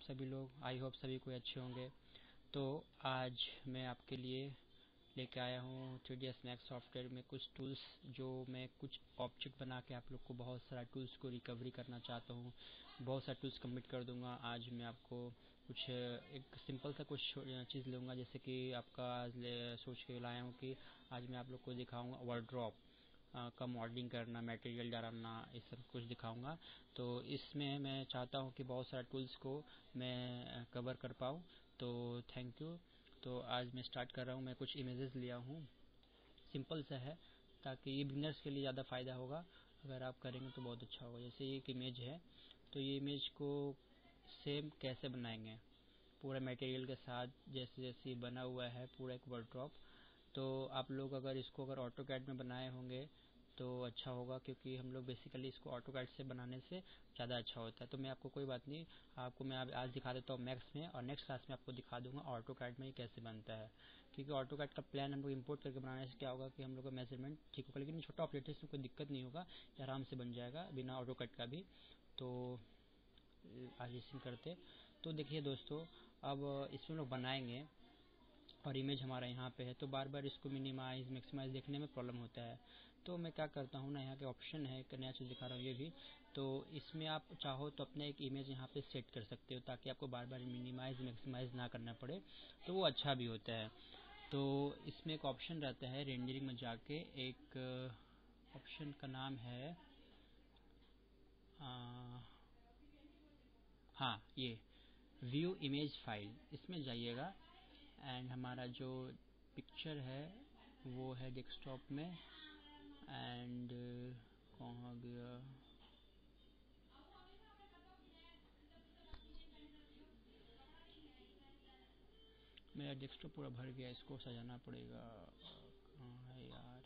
सभी लोग, I hope सभी कोई अच्छे होंगे। तो आज मैं आपके लिए लेके आया हूँ 3ds Max सॉफ्टवेयर में कुछ टूल्स, जो मैं कुछ ऑब्जेक्ट बना के आप लोग को बहुत सारा टूल्स को रिकवरी करना चाहता हूँ। बहुत सारा टूल्स कमिट कर दूंगा। आज मैं आपको कुछ एक सिंपल सा कुछ चीज़ लूँगा, जैसे कि आपका सोच के लाया हूँ कि आज मैं आप लोग को दिखाऊँगा वार्डरोब का मॉडलिंग करना, मटेरियल डालना, ये सब कुछ दिखाऊंगा। तो इसमें मैं चाहता हूं कि बहुत सारे टूल्स को मैं कवर कर पाऊँ। तो थैंक यू। तो आज मैं स्टार्ट कर रहा हूं। मैं कुछ इमेजेस लिया हूं, सिंपल सा है, ताकि ये बिगिनर्स के लिए ज़्यादा फ़ायदा होगा। अगर आप करेंगे तो बहुत अच्छा होगा। जैसे ये एक इमेज है, तो ये इमेज को सेम कैसे बनाएंगे पूरा मटेरियल के साथ, जैसे जैसे बना हुआ है पूरा एक वार्डरोब। तो आप लोग अगर इसको ऑटो कैड में बनाए होंगे तो अच्छा होगा, क्योंकि हम लोग बेसिकली इसको ऑटो कैड से बनाने से ज़्यादा अच्छा होता है। तो मैं आपको कोई बात नहीं, आपको मैं आज दिखा देता हूँ मैक्स में, और नेक्स्ट क्लास में आपको दिखा दूंगा ऑटो कैड में ये कैसे बनता है। क्योंकि ऑटो कैड का प्लान हम लोग इंपोर्ट करके बनाने से क्या होगा कि हम लोग का मेजरमेंट ठीक होगा, लेकिन छोटा ऑपरेटर में कोई दिक्कत नहीं होगा, आराम से बन जाएगा बिना ऑटो कैड का भी। तो आज इसी करते। तो देखिए दोस्तों, अब इसमें लोग बनाएंगे और इमेज हमारा यहाँ पे है, तो बार बार इसको मिनिमाइज मैक्सिमाइज देखने में प्रॉब्लम होता है। तो मैं क्या करता हूँ ना, यहाँ के ऑप्शन है, एक नया चीज़ दिखा रहा हूँ ये भी। तो इसमें आप चाहो तो अपने एक इमेज यहाँ पे सेट कर सकते हो, ताकि आपको बार बार मिनिमाइज मैक्सिमाइज ना करना पड़े, तो वो अच्छा भी होता है। तो इसमें एक ऑप्शन रहता है रेंडरिंग में जाके, एक ऑप्शन का नाम है हाँ, ये व्यू इमेज फाइल, इसमें जाइएगा। एंड हमारा जो पिक्चर है वो है डेस्कटॉप में। एंड कहाँ गया, मेरा डेस्कटॉप पूरा भर गया, इसको सजाना पड़ेगा। कहाँ है यार,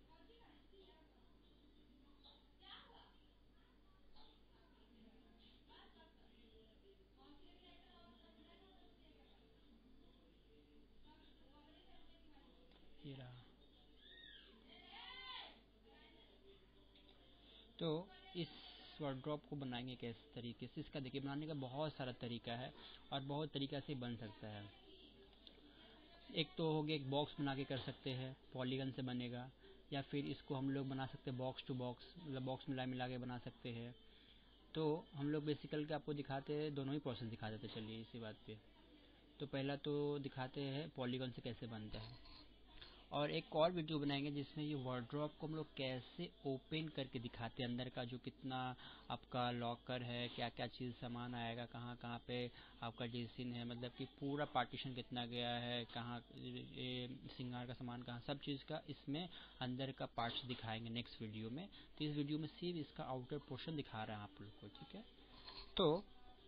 ये रहा। तो इस वार्डरोब को बनाएंगे किस तरीके से, इसका देखिए बनाने का बहुत सारा तरीका है और बहुत तरीका से बन सकता है। एक तो हो गया, एक बॉक्स बना के कर सकते हैं, पॉलीगन से बनेगा, या फिर इसको हम लोग बना सकते हैं बॉक्स टू बॉक्स, मतलब बॉक्स मिला मिला के बना सकते हैं। तो हम लोग बेसिकल के आपको दिखाते हैं, दोनों ही प्रोसेस दिखा देते। चलिए इसी बात पे, तो पहला तो दिखाते हैं पॉलीगन से कैसे बनता है, और एक और वीडियो बनाएंगे जिसमें ये वार्डरोब को हम लोग कैसे ओपन करके दिखाते हैं, अंदर का जो कितना आपका लॉकर है, क्या क्या चीज़ सामान आएगा, कहाँ कहाँ पे आपका डिसीन है, मतलब कि पूरा पार्टीशन कितना गया है, कहाँ सिंगार का सामान कहाँ, सब चीज़ का इसमें अंदर का पार्ट्स दिखाएंगे नेक्स्ट वीडियो में। तो इस वीडियो में सिर्फ इसका आउटर पोर्शन दिखा रहा है आप लोग को, ठीक है। तो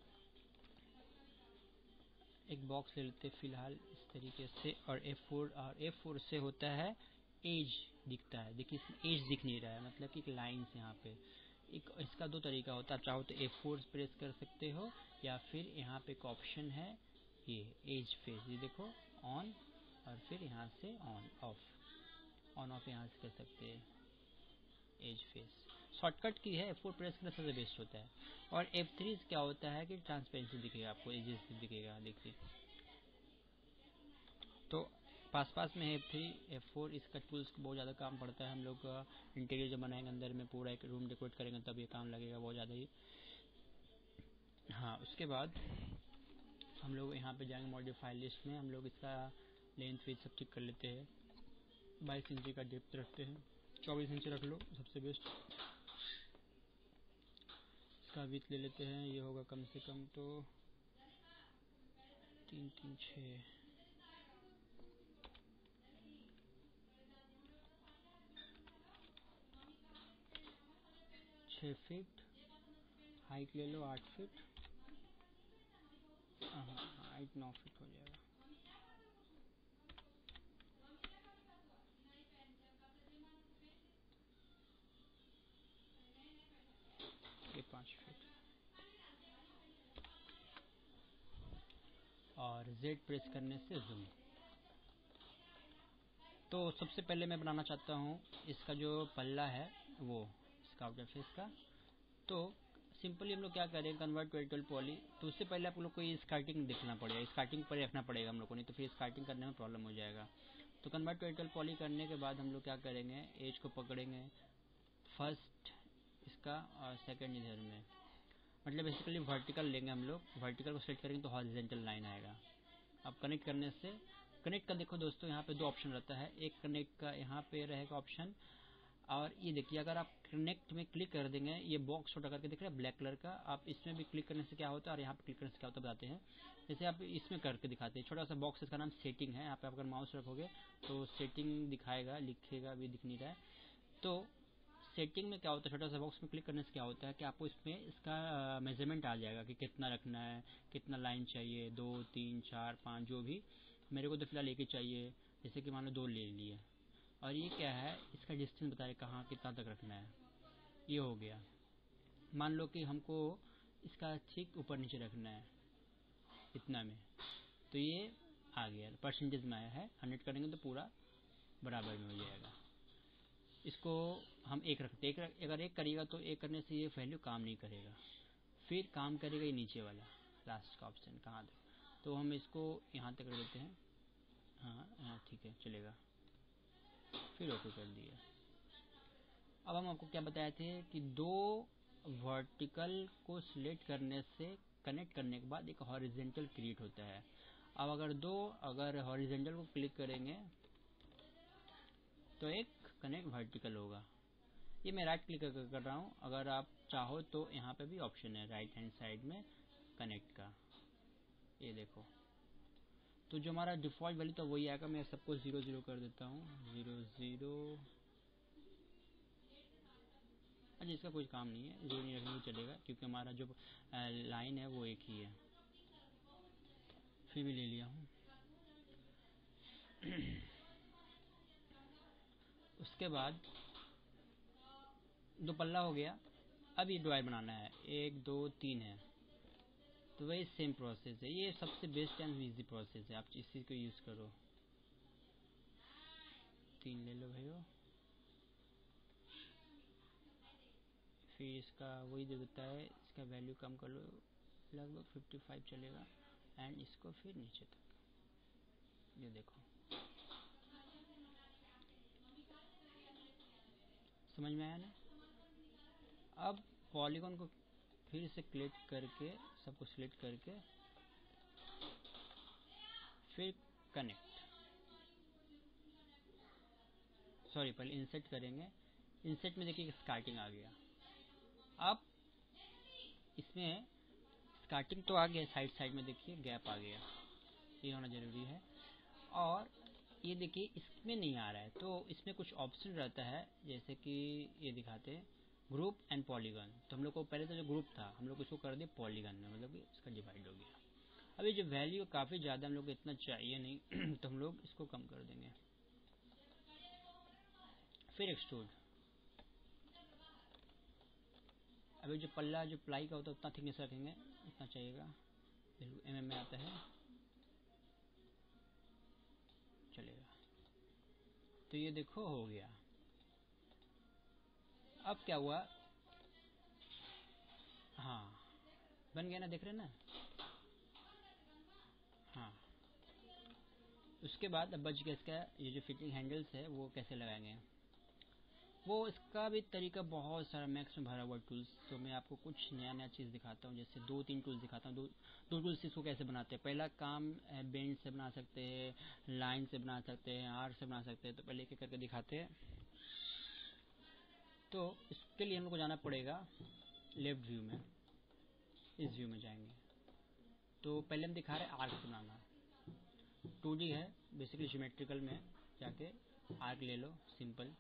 एक बॉक्स ले लेते फिलहाल इस तरीके से, और F4 से होता है एज दिखता है। देखिए इसमें एज दिख नहीं रहा है, मतलब कि एक लाइन से यहाँ पे एक, इसका दो तरीका होता है। आप चाहो तो F4 प्रेस कर सकते हो, या फिर यहाँ पे एक ऑप्शन है ये एज फेस, ये देखो ऑन, और फिर यहाँ से ऑन ऑफ यहाँ से कर सकते हैं एज फेस। शॉर्टकट की है, F4 प्रेस करना सबसे बेस्ट होता है। और F3 क्या होता है कि ट्रांसपेरेंसी दिखेगा आपको, एजेस दिखेगा, देखिए। तो पास पास में F3 F4 इसका टूल्स बहुत ज़्यादा काम पड़ता है। हम लोग का इंटीरियर जब बनाएंगे, अंदर में पूरा एक रूम डेकोरेट करेंगे, तब ये काम लगेगा बहुत ज़्यादा ही। हाँ, उसके बाद हम लोग यहाँ पे जाएंगे मॉडिफाई लिस्ट में, हम लोग इसका लेंथ वेट सब चेक कर लेते हैं। 22 इंची का डेप्थ रखते हैं, 24 इंच रख लो सबसे बेस्ट। इसका विथ ले लेते हैं, ये होगा कम से कम तो 3 3 6 फीट। हाइट ले लो 8 फीट। हाइट 9 फीट हो जाएगा। ये 5 फीट। और Z प्रेस करने से जूम। तो सबसे पहले मैं बनाना चाहता हूँ इसका जो पल्ला है वो, इसका आउटर फेस का। तो सिंपली हम लोग क्या करें, कन्वर्ट टू एडिटल पॉली। तो उससे पहले आप लोग को ये स्कार्टिंग देखना पड़ेगा, स्कार्टिंग पर रखना पड़ेगा हम लोग को, नहीं तो फिर स्कार्टिंग करने में प्रॉब्लम हो जाएगा। तो कन्वर्ट टू एडिटल पॉली करने के बाद हम लोग क्या करेंगे, एज को पकड़ेंगे फर्स्ट इसका और सेकंड इधर में, मतलब बेसिकली वर्टिकल लेंगे हम लोग, वर्टिकल को सेलेक्ट करेंगे तो हॉरिजॉन्टल लाइन आएगा। अब कनेक्ट करने से, कनेक्ट का देखो दोस्तों यहाँ पे दो ऑप्शन रहता है, एक कनेक्ट का यहाँ पे रहेगा ऑप्शन, और ये देखिए अगर आप कनेक्ट में क्लिक कर देंगे, ये बॉक्स छोटा करके दिख रहा है ब्लैक कलर का, आप इसमें भी क्लिक करने से क्या होता है और यहाँ पे क्लिक करने से क्या होता है बताते हैं। जैसे आप इसमें करके दिखाते हैं, छोटा सा बॉक्स, इसका नाम सेटिंग है, यहाँ पे अगर माउस रखोगे तो सेटिंग दिखाएगा, लिखेगा, अभी दिख नहीं रहा है। तो सेटिंग में क्या होता है, छोटा सा बॉक्स में क्लिक करने से क्या होता है कि आपको इसमें इसका मेजरमेंट आ जाएगा कि कितना रखना है, कितना लाइन चाहिए, 2 3 4 5 जो भी। मेरे को तो फिलहाल एक ही चाहिए, जैसे कि मान लो 2 ले लिए। और ये क्या है, इसका डिस्टेंस बताए कहाँ कितना तक रखना है, ये हो गया। मान लो कि हमको इसका ठीक ऊपर नीचे रखना है इतना में, तो ये आ गया, परसेंटेज में आया है, 100 करेंगे तो पूरा बराबर में हो जाएगा। इसको हम एक रखते, अगर एक करेगा तो एक करने से ये वैल्यू काम नहीं करेगा, फिर काम करेगा ये नीचे वाला लास्ट का ऑप्शन कहाँ तक, तो हम इसको यहाँ तक कर देते हैं। हाँ ठीक है चलेगा, फिर ओके कर दिया। अब हम आपको क्या बताए थे कि दो वर्टिकल को सिलेक्ट करने से कनेक्ट करने के बाद एक हॉरिजॉन्टल क्रिएट होता है। अब अगर हॉरिजॉन्टल को क्लिक करेंगे तो एक कनेक्ट वर्टिकल होगा। ये मैं राइट क्लिक कर रहा हूँ, अगर आप चाहो तो यहाँ पे भी ऑप्शन है राइट हैंड साइड में कनेक्ट का, ये देखो। तो जो हमारा डिफ़ॉल्ट वैल्यू तो वही आएगा, मैं सबको 0 0 कर देता हूँ, 0 0। अच्छा इसका कोई काम नहीं है, 0 नहीं रखने भी चलेगा क्योंकि हमारा जो लाइन है वो एक ही है। फिर भी ले लिया हूँ। उसके बाद दो पल्ला हो गया। अब ये डिवाइड बनाना है, 1 2 3 है, तो वही सेम प्रोसेस है, ये सबसे बेस्ट एंड इजी प्रोसेस है, आप इसी को यूज़ करो। 3 ले लो भाइयों, फिर इसका वही दे देता है, इसका वैल्यू कम कर लो, लगभग 55 चलेगा, एंड इसको फिर नीचे तक, ये देखो समझ में आया ना। अब पॉलीगॉन को फिर से क्लिक करके, सबको सिलेक्ट करके फिर कनेक्ट, सॉरी पहले इंसर्ट करेंगे, इंसर्ट में देखिए स्टार्टिंग आ गया। अब इसमें स्टार्टिंग तो आ गया, साइड साइड में देखिए गैप आ गया, ये होना जरूरी है। और ये देखिए इसमें नहीं आ रहा है, तो इसमें कुछ ऑप्शन रहता है, जैसे कि ये दिखाते हैं ग्रुप एंड पॉलीगन। तो हम लोग को पहले तो जो ग्रुप था हम लोग इसको कर दिया पॉलीगन में, मतलब कि इसका डिवाइड हो गया। अब ये जो वैल्यू काफ़ी ज़्यादा हम लोग को इतना चाहिए नहीं तो हम लोग इसको कम कर देंगे। फिर एक्सट्रूड, अभी जो पल्ला जो प्लाई का होता है उतना थिकनेस रखेंगे, उतना चाहिएगा, mm में आता है, चलेगा। तो ये देखो हो गया। अब क्या हुआ, हाँ बन गया ना, देख रहे हैं ना। हाँ उसके बाद अब बच गया इसका, ये जो फिटिंग हैंडल्स है वो कैसे लगाएंगे, वो इसका भी तरीका बहुत सारा मैक्स में भरा हुआ टूल्स। तो मैं आपको कुछ नया नया चीज़ दिखाता हूँ, जैसे 2 3 टूल्स दिखाता हूँ। दो टूल्स इसको कैसे बनाते हैं। पहला काम बेंड से बना सकते हैं, लाइन से बना सकते हैं, आर्क से बना सकते हैं। तो पहले एक करके दिखाते हैं। तो इसके लिए हम लोग को जाना पड़ेगा लेफ्ट व्यू में, इस व्यू में जाएंगे। तो पहले हम दिखा रहे हैं आर्क बनाना, 2D है बेसिकली, ज्योमेट्रिकल में जाके आर्क ले लो सिंपल।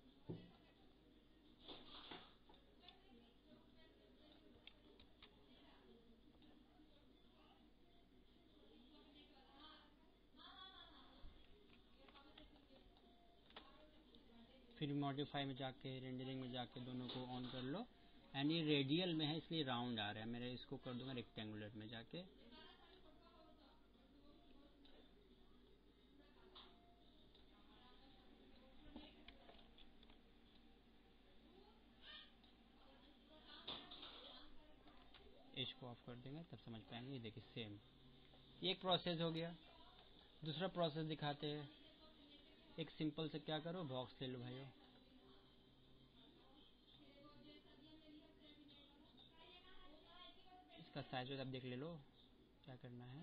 फिर मॉडिफाई में जाके, रेंडरिंग में जाके दोनों को ऑन कर लो। एंड ये रेडियल में है इसलिए राउंड आ रहा है, मेरे इसको कर दूंगा रेक्टेंगुलर में जाके। ऑफ कर देंगे तब समझ पाएंगे। ये देखिए सेम, ये एक प्रोसेस हो गया। दूसरा प्रोसेस दिखाते हैं। एक सिंपल से क्या करो, बॉक्स ले लो भाइयों, इसका साइज आप देख ले लो क्या करना है।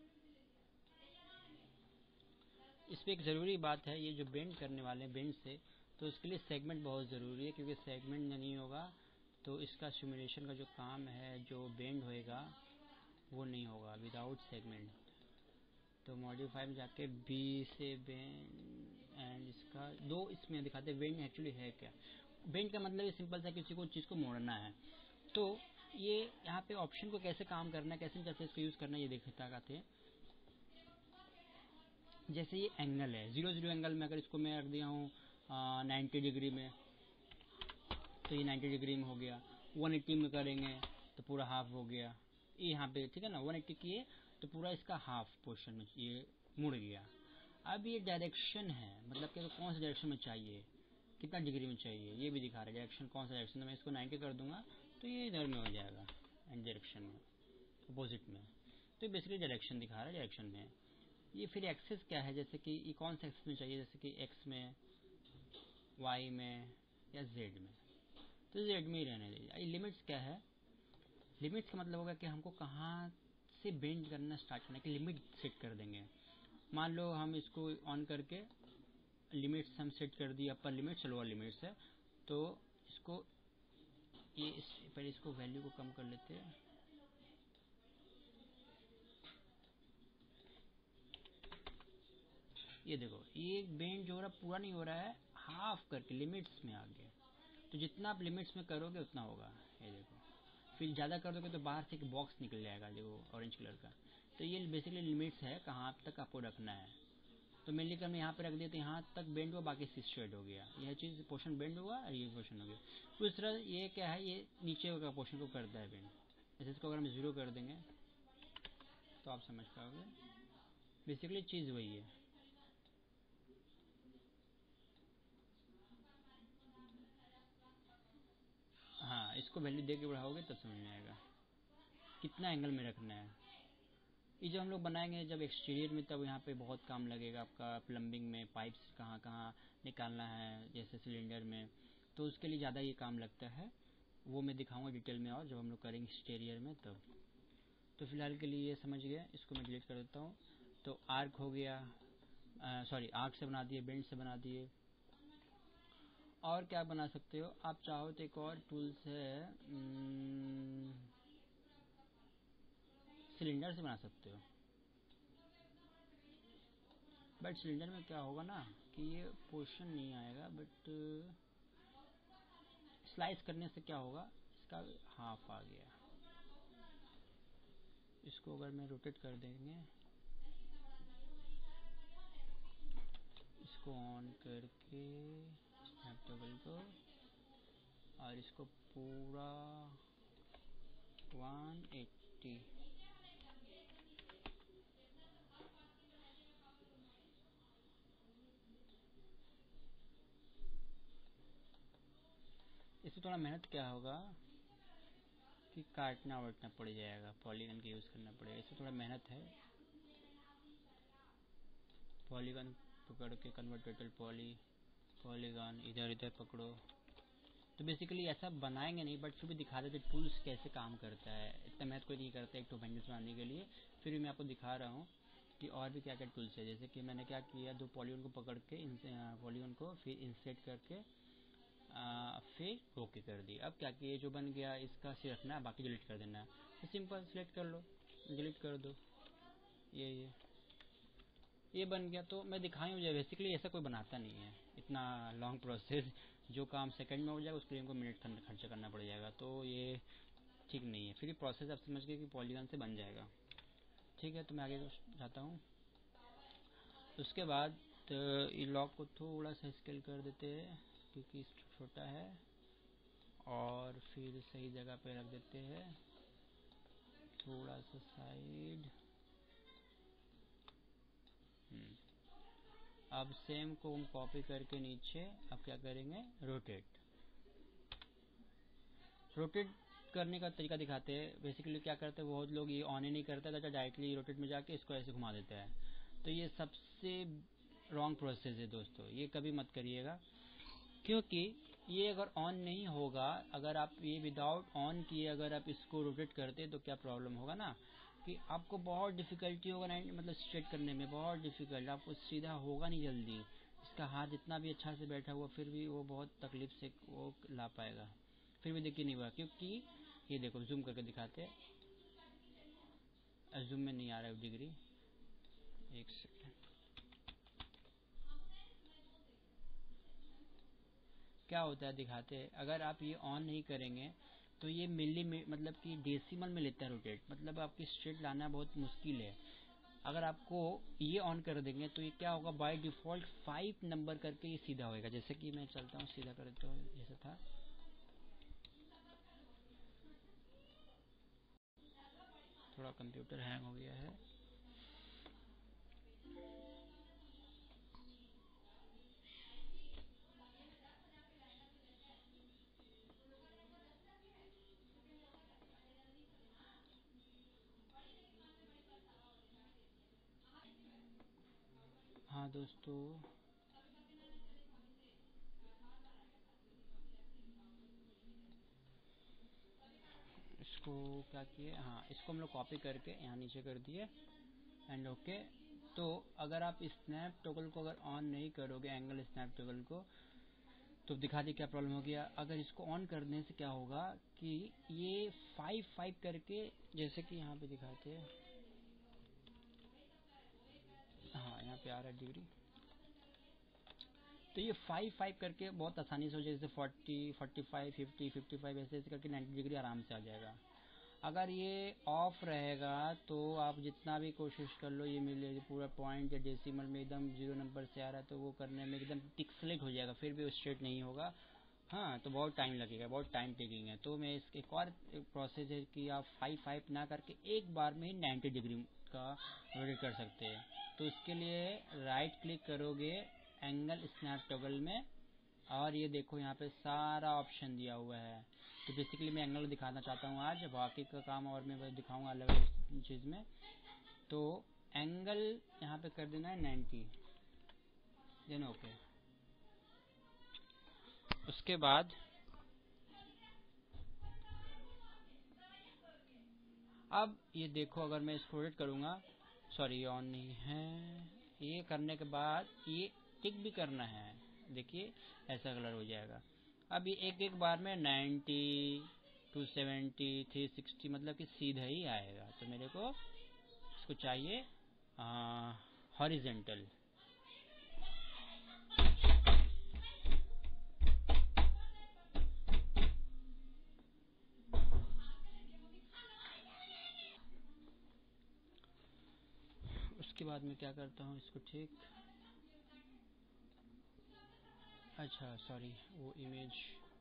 इस पर एक ज़रूरी बात है, ये जो बेंड करने वाले हैं बेंड से, तो उसके लिए सेगमेंट बहुत ज़रूरी है, क्योंकि सेगमेंट नहीं होगा तो इसका सिमुलेशन का जो काम है, जो बेंड होएगा वो नहीं होगा विदाउट सेगमेंट। तो मॉडिफाई में जाके बी से बेंड एंड इसका दो इसमें दिखाते हैं बेंड एक्चुअली है क्या। बेंड का मतलब सिंपल सा किसी को चीज़ को मोड़ना है। तो ये यहाँ पे ऑप्शन को कैसे काम करना है, कैसे इंटरफेस को यूज़ करना है, ये दिखाते हैं। जैसे ये एंगल है 0 0 एंगल में, अगर इसको मैं रख दिया हूँ 90 डिग्री में, तो ये 90 डिग्री में हो गया। 180 में करेंगे तो पूरा हाफ हो गया। ये यहाँ पे ठीक है ना, 180 किए तो पूरा इसका हाफ पोर्शन में ये मुड़ गया। अब ये डायरेक्शन है, मतलब कि कौन सा डायरेक्शन में चाहिए, कितना डिग्री में चाहिए, ये भी दिखा रहा है डायरेक्शन, कौन सा डायरेक्शन। मैं इसको 90 कर दूंगा तो ये इधर में हो जाएगा, एंड डायरेक्शन में, अपोजिट में। तो बेसिकली डायरेक्शन दिखा रहा है, डायरेक्शन में। ये फिर एक्सेस क्या है, जैसे कि ये कौन सा एक्सेस में चाहिए, जैसे कि एक्स में, वाई में या जेड में, तो जेड में ही रहने दीजिए। लिमिट्स क्या है, लिमिट्स का मतलब होगा कि हमको कहाँ से बेंड करना स्टार्ट करना की लिमिट सेट कर देंगे। मान लो हम इसको ऑन करके लिमिट्स हम सेट कर दिए, अपर लिमिट्स लोअर लिमिट्स है, तो इसको ये पहले इसको वैल्यू को कम कर लेते हैं। ये देखो ये बेंड जो हो रहा पूरा नहीं हो रहा है, हाफ करके लिमिट्स में आ गया। तो जितना आप लिमिट्स में करोगे उतना होगा। ये देखो फिर ज़्यादा कर दोगे तो बाहर से एक बॉक्स निकल जाएगा देखो ऑरेंज कलर का। तो ये बेसिकली लिमिट्स है कहाँ तक आपको रखना है। तो मेनली कर मैं यहाँ पे रख दिया तो यहाँ तक बेंड हुआ, बाकी स्ट्रेट हो गया। यह चीज़ पोर्शन बेंड हुआ और ये पोर्शन हो गया। उस तरह ये क्या है, ये नीचे का पोर्शन को करता है बेंड। जैसे इसको अगर हम 0 कर देंगे तो आप समझ पाओगे, बेसिकली चीज़ वही है। हाँ, इसको वैल्यू दे के बढ़ाओगे तब समझ में आएगा कितना एंगल में रखना है। ये जो हम लोग बनाएंगे जब एक्सटीरियर में, तब यहाँ पे बहुत काम लगेगा आपका। प्लम्बिंग में पाइप्स कहाँ कहाँ निकालना है, जैसे सिलेंडर में, तो उसके लिए ज़्यादा ये काम लगता है। वो मैं दिखाऊंगा डिटेल में और जब हम लोग करेंगे एक्सटीरियर में तब। तो फिलहाल के लिए ये समझ गया, इसको मैं डिलीट कर देता हूँ। तो आर्क हो गया, सॉरी आर्क से बना दिए, बेंड से बना दिए। और क्या बना सकते हो आप चाहो तो, एक और टूल्स है, सिलेंडर से बना सकते हो। बट सिलेंडर में क्या होगा ना कि ये पोर्शन नहीं आएगा, बट स्लाइस करने से क्या होगा, इसका हाफ आ गया। इसको अगर मैं रोटेट कर देंगे, इसको ऑन करके स्नैप टेबल को, और इसको पूरा 180, इससे थोड़ा मेहनत क्या होगा कि काटना वाटना पड़ जाएगा, पॉलीगन का यूज़ करना पड़ेगा, इससे थोड़ा मेहनत है। पॉलीगन पकड़ के कन्वर्ट टोटल पॉलीगन इधर इधर पकड़ो। तो बेसिकली ऐसा बनाएंगे नहीं, बट फिर भी दिखा देते टूल्स कैसे काम करता है। इतना मेहनत कोई नहीं करता एक तो वेंडर्स बनाने के लिए। फिर भी मैं आपको दिखा रहा हूँ कि और भी क्या क्या टूल्स है। जैसे कि मैंने क्या किया, दो पॉलीगन को पकड़ के पॉलीगन को फिर इंसर्ट करके फिर ओके कर दी। अब क्या किया, जो बन गया इसका से रखना है, बाकी डिलीट कर देना है। तो सिंपल सिलेक्ट कर लो, डिलीट कर दो, ये बन गया। तो मैं दिखाई मुझे बेसिकली ऐसा कोई बनाता नहीं है, इतना लॉन्ग प्रोसेस। जो काम सेकंड में हो जाएगा उसके लिए हमको मिनट खर्चा करना पड़ जाएगा, तो ये ठीक नहीं है। फिर ये प्रोसेस आप समझ गए कि पॉलीगन से बन जाएगा। ठीक है, तो मैं आगे जाता हूँ। उसके बाद ये लॉक को थोड़ा सा स्केल कर देते हैं क्योंकि छोटा है, और फिर सही जगह पे रख देते हैं, थोड़ा सा साइड। अब सेम को हम कॉपी करके नीचे अब क्या करेंगे, रोटेट। करने का तरीका दिखाते हैं। बेसिकली क्या करते हैं, बहुत लोग ये ऑन ही नहीं करते, तो डायरेक्टली रोटेट में जाके इसको ऐसे घुमा देते हैं। तो ये सबसे रॉन्ग प्रोसेस है दोस्तों, ये कभी मत करिएगा, क्योंकि ये अगर ऑन नहीं होगा, अगर आप ये विदाउट ऑन किए अगर आप इसको रोटेट करते तो क्या प्रॉब्लम होगा ना, कि आपको बहुत डिफिकल्टी होगा मतलब स्ट्रेट करने में, बहुत डिफिकल्ट, आपको सीधा होगा नहीं जल्दी। इसका हाथ जितना भी अच्छा से बैठा हुआ फिर भी वो बहुत तकलीफ से वो ला पाएगा, फिर भी देखिए नहीं हुआ, क्योंकि ये देखो जूम करके दिखाते हैं, जूम में नहीं आ रहा है डिग्री, एक सेकेंड। क्या होता है दिखाते हैं, अगर आप ये ऑन नहीं करेंगे तो ये मिली मतलब कि डेसिमल में लेता है रोटेट, मतलब आपकी स्ट्रेट लाना बहुत मुश्किल है। अगर आपको ये ऑन कर देंगे तो ये क्या होगा, बाय डिफॉल्ट 5 नंबर करके ये सीधा होएगा। जैसे कि मैं चलता हूँ सीधा कर देता हूँ, जैसा था, थोड़ा कंप्यूटर हैंग हो गया है। हाँ दोस्तों, इसको क्या किए, हाँ इसको हम लोग कॉपी करके यहाँ नीचे कर दिए एंड ओके। तो अगर आप स्नैप टॉगल को अगर ऑन नहीं करोगे, एंगल स्नैप टॉगल को, तो दिखा दी क्या प्रॉब्लम हो गया। अगर इसको ऑन करने से क्या होगा कि ये 5 करके, जैसे कि यहाँ पे दिखाते हैं, हाँ यहाँ पे आ रहा है डिग्री, तो ये 5 करके बहुत आसानी से हो जाए, जैसे 40, 45, 50, 55 ऐसे ऐसे करके 90 डिग्री आराम से आ जाएगा। अगर ये ऑफ रहेगा तो आप जितना भी कोशिश कर लो, ये मिले पूरा पॉइंट या डेसिमल में एकदम 0 नंबर से आ रहा है, तो वो करने में एकदम पिक्सेलेट हो जाएगा, फिर भी वो स्ट्रेट नहीं होगा। हाँ, तो बहुत टाइम लगेगा, बहुत टाइम टेकिंग है। तो मैं इसके एक और प्रोसेस है कि आप 5 ना करके एक बार में ही 90 डिग्री का रोटेट कर सकते हैं। तो इसके लिए राइट क्लिक करोगे एंगल स्नैप टॉगल में, और ये देखो यहाँ पे सारा ऑप्शन दिया हुआ है। तो बेसिकली मैं एंगल दिखाना चाहता हूँ आज, बाकी का काम और मैं दिखाऊंगा अलग अलग चीज़ में। तो एंगल यहाँ पे कर देना है 90, देन ओके। उसके बाद अब ये देखो, अगर मैं इसको रोटेट करूँगा, सॉरी ऑन नहीं है, ये करने के बाद ये टिक भी करना है, देखिए ऐसा कलर हो जाएगा। अब ये एक एक बार में 90, 270, 360 मतलब कि सीधा ही आएगा। तो मेरे को इसको चाहिए हॉरिजेंटल। उसके बाद मैं क्या करता हूँ इसको ठीक, अच्छा सॉरी वो इमेज,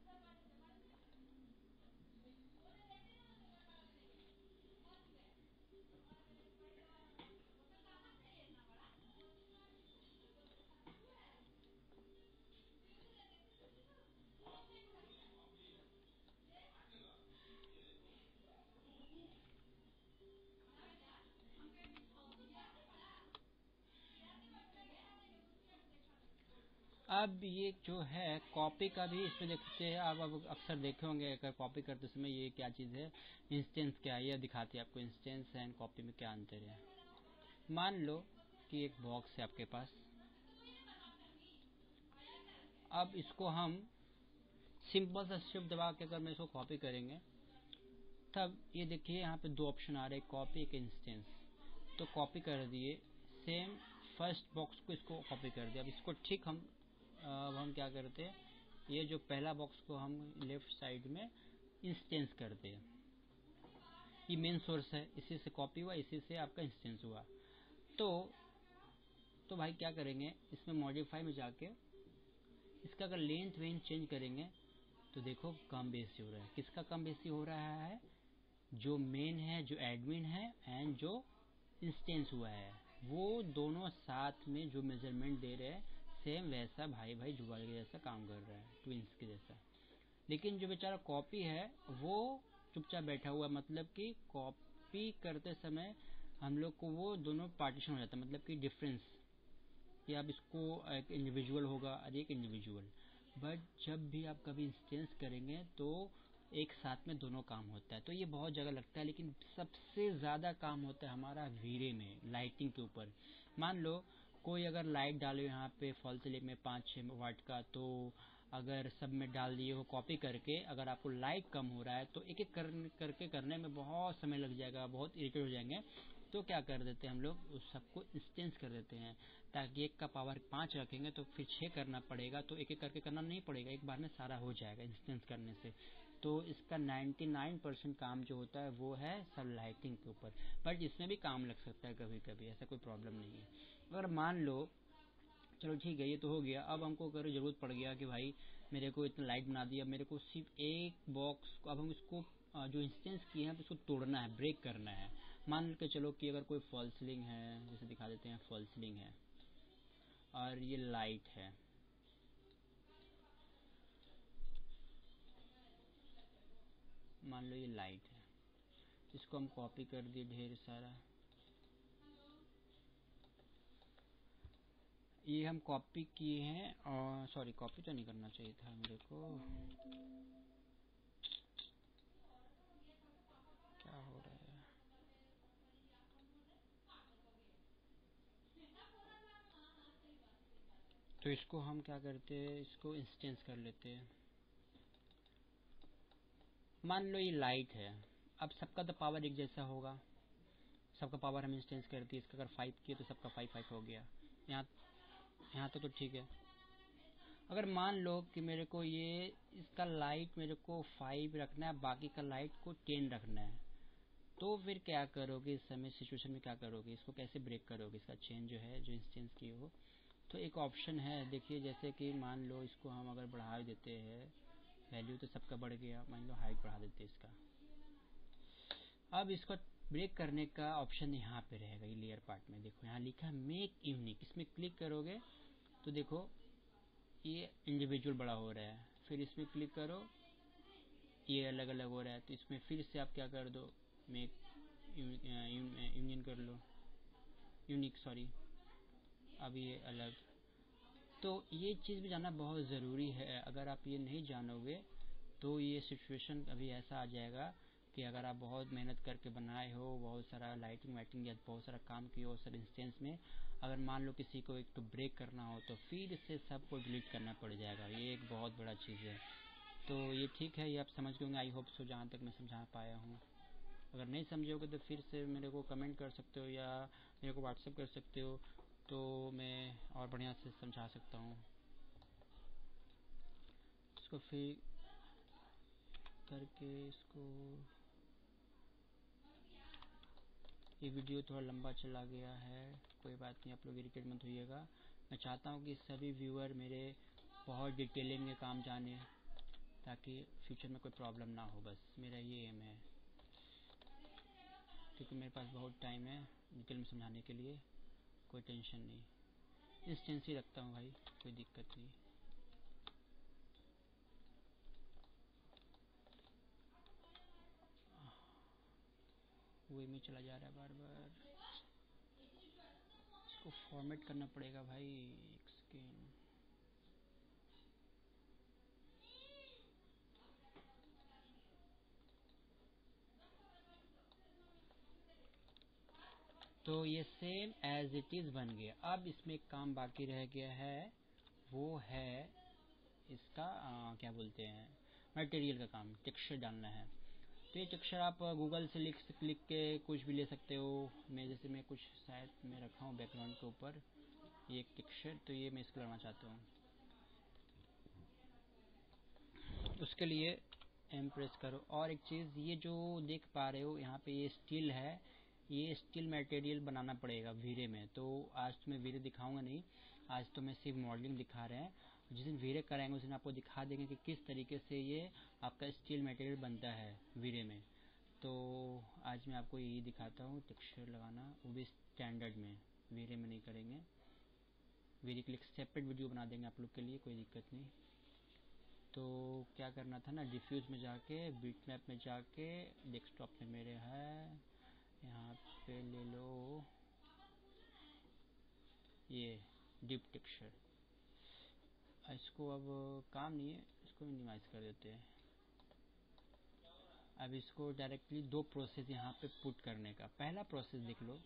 अब ये जो है कॉपी का भी इसमें देखते हैं आप, अब अक्सर देखे होंगे अगर कॉपी करते समय ये क्या चीज़ है, इंस्टेंस क्या है, ये दिखाती है आपको इंस्टेंस एंड कॉपी में क्या अंतर है। मान लो कि एक बॉक्स है आपके पास, अब इसको हम सिंपल सा शिफ्ट दबा के अगर मैं इसको कॉपी करेंगे, तब ये देखिए यहाँ पे 2 ऑप्शन आ रहे हैं, कॉपी एक इंस्टेंस। तो कॉपी कर दिए, सेम फर्स्ट बॉक्स को इसको कॉपी कर दिया। अब इसको ठीक अब हम क्या करते हैं, ये जो पहला बॉक्स को हम लेफ्ट साइड में इंस्टेंस करते हैं, ये मेन सोर्स है, इसी से कॉपी हुआ, इसी से आपका इंस्टेंस हुआ। तो भाई क्या करेंगे, इसमें मॉडिफाई में जाके इसका अगर लेंथ वेंथ चेंज करेंगे, तो देखो कम बेसी हो रहा है। किसका कम बेसी हो रहा है, जो मेन है, जो एडमिन है एंड जो इंस्टेंस हुआ है, वो दोनों साथ में जो मेजरमेंट दे रहे हैं, सेम वैसा भाई भाई जुगाड़ के जैसा काम कर रहा है, ट्विंस के जैसा। लेकिन जो बेचारा कॉपी है वो चुपचाप बैठा हुआ, मतलब कि कॉपी करते समय हम लोग को वो दोनों पार्टीशन हो जाता है, मतलब कि डिफरेंस कि अब इसको एक इंडिविजुअल होगा और एक इंडिविजुअल। बट जब भी आप कभी इंस्टेंस करेंगे तो एक साथ में दोनों काम होता है। तो ये बहुत जगह लगता है, लेकिन सबसे ज़्यादा काम होता है हमारा वीरे में, लाइटिंग के ऊपर। मान लो कोई अगर लाइट डालो यहाँ पे फॉल सीलिंग में 5-6 वाट का, तो अगर सब में डाल दिए हो कॉपी करके, अगर आपको लाइट कम हो रहा है तो एक एक करके करने में बहुत समय लग जाएगा, बहुत इरिटेट हो जाएंगे। तो क्या कर देते हैं हम लोग, उस सबको इंस्टेंस कर देते हैं, ताकि एक का पावर 5 रखेंगे तो फिर 6 करना पड़ेगा, तो एक एक करके करना नहीं पड़ेगा, एक बार में सारा हो जाएगा इंस्टेंस करने से। तो इसका 99% काम जो होता है वो है सब लाइटिंग के ऊपर। बट इसमें भी काम लग सकता है कभी कभी, ऐसा कोई प्रॉब्लम नहीं है। अगर मान लो चलो ठीक है ये तो हो गया, अब हमको अगर जरूरत पड़ गया कि भाई मेरे को इतना लाइट बना दिया, मेरे को सिर्फ एक बॉक्स को, अब हम इसको जो इंस्टेंस किए हैं उसको तोड़ना है, ब्रेक करना है। मान के चलो कि अगर कोई फॉल सीलिंग है, जैसे दिखा देते हैं, फॉल सीलिंग है और ये लाइट है, मान लो ये लाइट है, इसको हम कॉपी कर दिए ढेर सारा, ये हम कॉपी किए हैं। और सॉरी, कॉपी तो नहीं करना चाहिए था मेरे को, क्या हो रहा है। तो इसको हम क्या करते हैं, इसको इंस्टेंस कर लेते हैं। मान लो ये लाइट है, अब सबका तो पावर एक जैसा होगा, सबका पावर हम इंस्टेंस कर दिए, इसका अगर 5 किए तो सबका 5-5 हो गया। यहाँ यहाँ तो ठीक है। अगर मान लो कि मेरे को ये इसका लाइट मेरे को 5 रखना है, बाकी का लाइट को 10 रखना है, तो फिर क्या करोगे इस समय सिचुएशन में, क्या करोगे, इसको कैसे ब्रेक करोगे, इसका चेन जो है जो इंस्टेंस की हो। तो एक ऑप्शन है, देखिए, जैसे कि मान लो इसको हम अगर बढ़ा देते हैं वैल्यू, तो सबका बढ़ गया, मान लो हाइट बढ़ा देते हैं इसका। अब इसको ब्रेक करने का ऑप्शन यहाँ पे रहेगा, ये लेयर पार्ट में देखो, यहाँ लिखा है मेक यूनिक, इसमें क्लिक करोगे तो देखो ये इंडिविजुअल बड़ा हो रहा है। फिर इसमें क्लिक करो, ये अलग अलग हो रहा है, तो इसमें फिर से आप क्या कर दो, मेक यूनियन कर लो, यूनिक सॉरी, अब ये अलग। तो ये चीज़ भी जानना बहुत ज़रूरी है, अगर आप ये नहीं जानोगे तो ये सिचुएशन अभी ऐसा आ जाएगा कि अगर आप बहुत मेहनत करके बनाए हो, बहुत सारा लाइटिंग वाइटिंग या बहुत सारा काम किए हो सर इंस्टेंस में, अगर मान लो किसी को एक तो ब्रेक करना हो तो फिर से सबको डिलीट करना पड़ जाएगा, ये एक बहुत बड़ा चीज़ है। तो ये ठीक है, ये आप समझ गए होंगे, आई होप सो, जहाँ तक मैं समझा पाया हूँ। अगर नहीं समझोगे तो फिर से मेरे को कमेंट कर सकते हो या मेरे को व्हाट्सएप कर सकते हो, तो मैं और बढ़िया से समझा सकता हूँ। इसको फिर करके इसको, ये वीडियो थोड़ा लंबा चला गया है, कोई बात नहीं, आप लोग इरिटेट मत होइएगा। मैं चाहता हूँ कि सभी व्यूअर मेरे बहुत डिटेलिंग में काम जाने, ताकि फ्यूचर में कोई प्रॉब्लम ना हो, बस मेरा ये एम है। क्योंकि मेरे पास बहुत टाइम है डिटेल में समझाने के लिए, कोई टेंशन नहीं, इंस्टेंस ही रखता हूँ भाई, कोई दिक्कत नहीं। वे में चला जा रहा है बार बार, इसको फॉर्मेट करना पड़ेगा भाई, एक सेकेंड। तो ये सेम एज इट इज बन गया। अब इसमें एक काम बाकी रह गया है, वो है इसका क्या बोलते हैं, मटेरियल का काम, टेक्सचर डालना है। तो ये टेक्सचर आप गूगल से लिख के कुछ भी ले सकते हो। मैं जैसे मैं कुछ शायद मैं रखा हूँ बैकग्राउंड के ऊपर ये एक टेक्सचर, तो ये मैं इसको लगाना चाहता हूँ। उसके लिए एम प्रेस करो। और एक चीज़, ये जो देख पा रहे हो यहाँ पे ये स्टील है, ये स्टील मटेरियल बनाना पड़ेगा वीरे में। तो आज तो मैं वीरे दिखाऊंगा नहीं, आज तो मैं सिर्फ मॉडलिंग दिखा रहे हैं। जिस दिन वीरे कराएंगे उस दिन आपको दिखा देंगे कि किस तरीके से ये आपका स्टील मटेरियल बनता है वीरे में। तो आज मैं आपको यही दिखाता हूँ, टेक्सचर लगाना, वो भी स्टैंडर्ड में, वीरे में नहीं करेंगे। वीरे के लिए सेपरेट वीडियो बना देंगे आप लोग के लिए, कोई दिक्कत नहीं। तो क्या करना था ना, डिफ्यूज में जाके, बिटमैप में जाके, डेस्कटॉप में मेरे है, यहाँ पे ले लो ये डीप टेक्सचर। इसको अब काम नहीं है, इसको मिनिमाइज कर देते हैं। अब इसको डायरेक्टली दो प्रोसेस यहाँ पे पुट करने का। पहला प्रोसेस देख लो,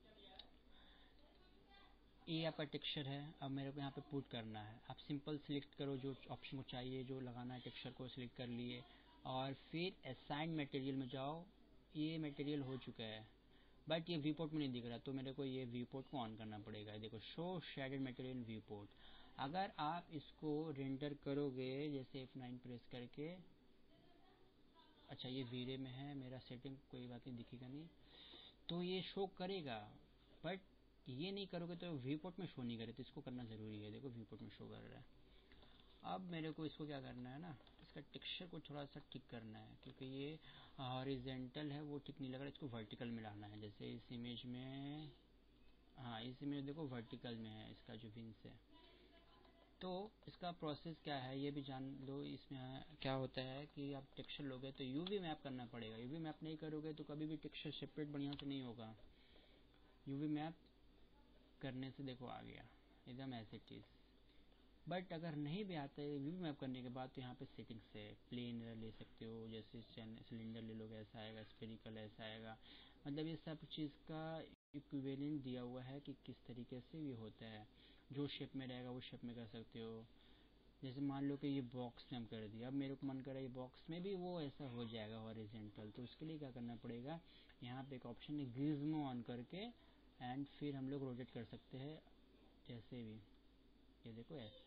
ये आपका टेक्सचर है, अब मेरे को यहाँ पे पुट करना है। आप सिंपल सिलेक्ट करो जो ऑप्शन को चाहिए, जो लगाना है टेक्सचर को सिलेक्ट कर लिए, और फिर असाइन मटेरियल में जाओ। ये मटेरियल हो चुका है बट ये व्यू पोर्ट में नहीं दिख रहा, तो मेरे को ये व्यू पोर्ट को ऑन करना पड़ेगा। देखो show shaded material viewport. अगर आप इसको रेंडर करोगे जैसे F9 प्रेस करके, अच्छा ये वीरे में है मेरा सेटिंग, कोई बात नहीं, दिखेगा नहीं, तो ये शो करेगा। बट ये नहीं करोगे तो व्यू पोर्ट में शो नहीं करे, तो इसको करना जरूरी है। देखो व्यू पोर्ट में शो कर रहा है। अब मेरे को इसको क्या करना है ना, इसका टेक्सचर को थोड़ा सा ठीक करना है, क्योंकि ये हॉरिजेंटल है वो ठीक नहीं लग रहा, इसको वर्टिकल में लाना है। जैसे इस इमेज में, हाँ इस इमेज देखो वर्टिकल में है इसका जो विंग्स है। तो इसका प्रोसेस क्या है ये भी जान लो। इसमें क्या होता है कि आप टेक्सचर लोगे तो यूवी मैप करना पड़ेगा। यूवी मैप नहीं करोगे तो कभी भी टेक्सचर सेपरेट बढ़िया से नहीं होगा। यूवी मैप करने से देखो आ गया एकदम एज इट इज। बट अगर नहीं भी आता है यूवी मैप करने के बाद, तो यहाँ पे सेटिंग्स है, प्लेन ले सकते हो, जैसे सिलेंडर ले लोगे ऐसा आएगा, स्फेरिकल ऐसा आएगा। मतलब ये सब चीज़ का इक्विवेलेंट दिया हुआ है कि किस तरीके से ये होता है। जो शेप में रहेगा वो शेप में कर सकते हो। जैसे मान लो कि ये बॉक्स में हम कर दिया, अब मेरे को मन कर रहा है ये बॉक्स में भी वो ऐसा हो जाएगा हॉरिजॉन्टल, तो उसके लिए क्या करना पड़ेगा, यहाँ पे एक ऑप्शन है गिज्मो ऑन करके, एंड फिर हम लोग रोटेट कर सकते हैं जैसे भी, ये देखो ऐसे।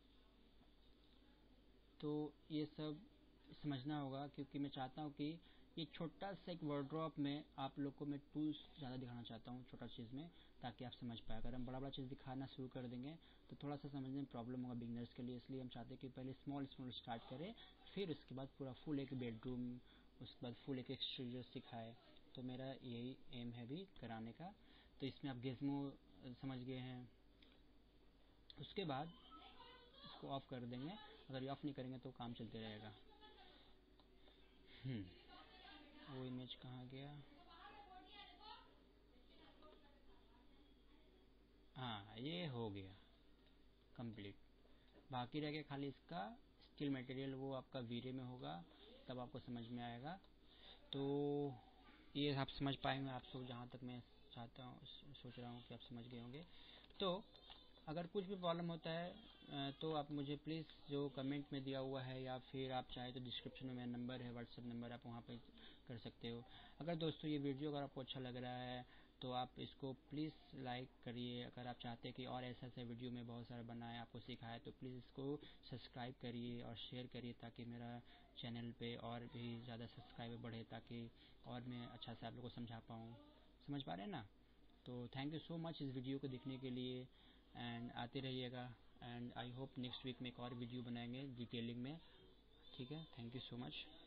तो ये सब समझना होगा, क्योंकि मैं चाहता हूँ कि ये छोटा सा एक वर्ड्रॉप में आप लोग को मैं टूल्स ज़्यादा दिखाना चाहता हूँ छोटा चीज़ में, ताकि आप समझ पाए। अगर हम बड़ा बड़ा चीज़ दिखाना शुरू कर देंगे तो थोड़ा सा समझने में प्रॉब्लम होगा बिगनर्स के लिए। इसलिए हम चाहते हैं कि पहले स्मॉल स्मॉल स्टार्ट करें, फिर उसके बाद पूरा फुल एक बेडरूम, उसके बाद फुल एक एक्सटीरियर सिखाए। तो मेरा यही एम है भी कराने का। तो इसमें आप गिज़्मो समझ गए हैं। उसके बाद इसको ऑफ कर देंगे। अगर ये ऑफ नहीं करेंगे तो काम चलते रहेगा। वो इमेज कहाँ गया, हाँ ये हो गया कंप्लीट। बाकी रह गया खाली इसका स्टील मटेरियल, वो आपका वीरे में होगा तब आपको समझ में आएगा। तो ये आप समझ पाएंगे, आप सब जहाँ तक मैं चाहता हूँ सोच रहा हूँ कि आप समझ गए होंगे। तो अगर कुछ भी प्रॉब्लम होता है तो आप मुझे प्लीज़ जो कमेंट में दिया हुआ है, या फिर आप चाहे तो डिस्क्रिप्शन में मेरा नंबर है, व्हाट्सएप नंबर, आप वहाँ पे कर सकते हो। अगर दोस्तों ये वीडियो अगर आपको अच्छा लग रहा है तो आप इसको प्लीज़ लाइक करिए। अगर आप चाहते हैं कि और ऐसा ऐसा वीडियो में बहुत सारा बनाए आपको सिखाए, तो प्लीज़ इसको सब्सक्राइब करिए और शेयर करिए, ताकि मेरा चैनल पे और भी ज़्यादा सब्सक्राइबर बढ़े, ताकि और मैं अच्छा से आप लोगों को समझा पाऊँ। समझ पा रहे हैं ना? तो थैंक यू सो मच इस वीडियो को देखने के लिए, एंड आते रहिएगा। And I hope next week में एक और वीडियो बनाएंगे डिटेलिंग में। ठीक है, थैंक यू सो मच।